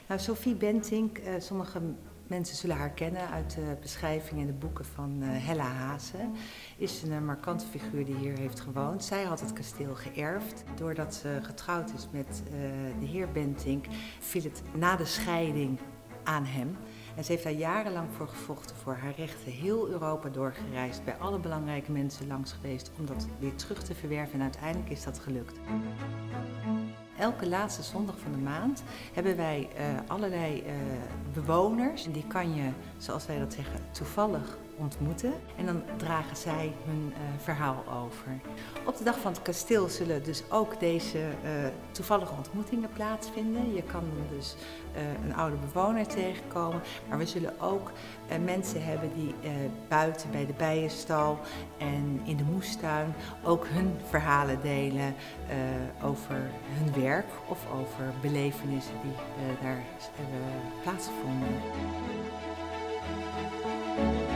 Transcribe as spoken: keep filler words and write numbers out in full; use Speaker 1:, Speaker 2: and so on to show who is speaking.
Speaker 1: Nou, Sophie Bentinck, uh, sommige mensen zullen haar kennen uit de beschrijvingen en de boeken van uh, Hella Haasen. Is een markante figuur die hier heeft gewoond. Zij had het kasteel geërfd. Doordat ze getrouwd is met uh, de heer Bentinck, viel het na de scheiding aan hem. En ze heeft daar jarenlang voor gevochten, voor haar rechten, heel Europa doorgereisd, bij alle belangrijke mensen langs geweest om dat weer terug te verwerven en uiteindelijk is dat gelukt. Elke laatste zondag van de maand hebben wij uh, allerlei uh, bewoners. En die kan je, zoals wij dat zeggen, toevallig ontmoeten. En dan dragen zij hun uh, verhaal over. Op de dag van het kasteel zullen dus ook deze uh, toevallige ontmoetingen plaatsvinden. Je kan dan dus uh, een oude bewoner tegenkomen. Maar we zullen ook uh, mensen hebben die uh, buiten bij de bijenstal en in de moestuin ook hun verhalen delen uh, over hun werk of over belevenissen die uh, daar hebben plaatsgevonden.